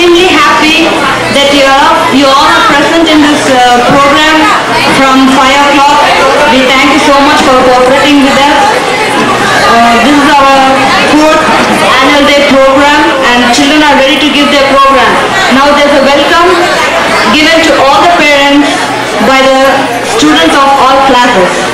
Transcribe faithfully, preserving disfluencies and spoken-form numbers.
extremely happy that you are, you all are present in this uh, program from five o'clock. We thank you so much for cooperating with us. Uh, this is our fourth annual day program and children are ready to give their program. Now there's a welcome given to all the parents by the students of all classes.